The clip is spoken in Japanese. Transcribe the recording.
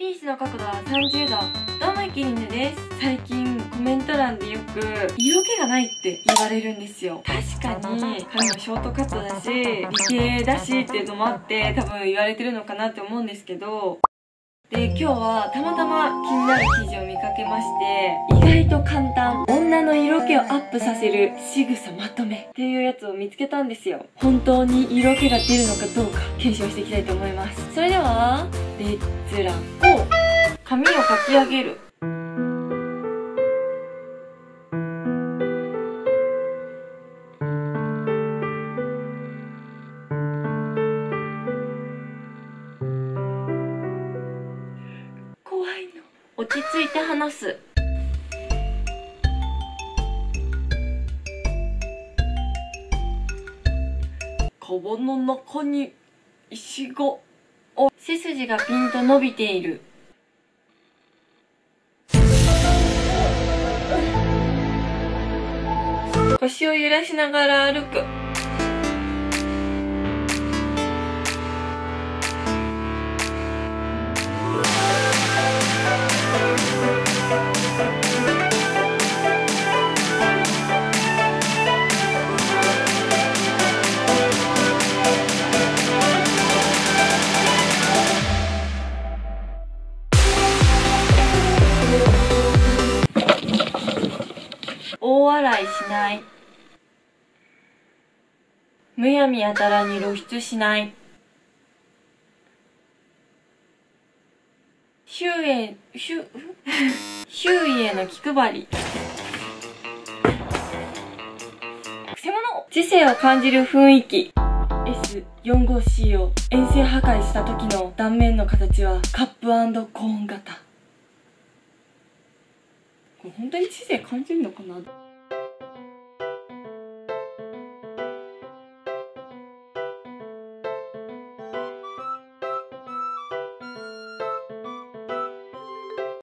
ピースの角度は30度。どうも、きりぬです。最近コメント欄でよく色気がないって言われるんですよ。確かに髪もショートカットだし理系だしっていうのもあって多分言われてるのかなって思うんですけど、で今日はたまたま気になる記事を見かけまして、意外と簡単女の色気をアップさせる仕草まとめっていうやつを見つけたんですよ。本当に色気が出るのかどうか検証していきたいと思います。それではレッツラゴー。髪をかき上げる。怖いの。落ち着いて話す。カバンの中に石が。背筋がピンと伸びている。腰を揺らしながら歩く。大笑いしない。むやみやたらに露出しない。周囲への気配り。くせ者。知性を感じる雰囲気。S45C を遠征破壊した時の断面の形はカップ&コーン型。これ本当に知性感じるのかな。